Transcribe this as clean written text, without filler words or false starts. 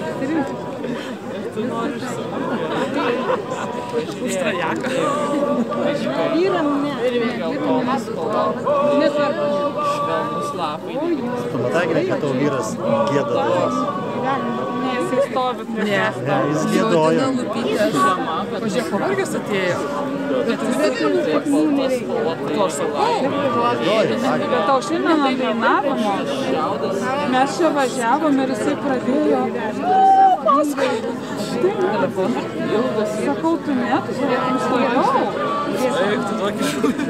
Tu nori už trajeką. Vyram ne. Geltonas spalva. Nesvarbu. Švelnus lapai. Tu matai, kad tavo vyras gieda dainas? Ne, jisai stovi prie manęs. Ne, jis giedojo. Pažiūrėk, pavargęs atėjo. Bet vis tiek to aš sakau. Bet tau šiandien ant dainavimo mes čia važiavom ir jisai pradėjo telefoną. Sakau, tu ne, tu žiūrėk, jums toliau.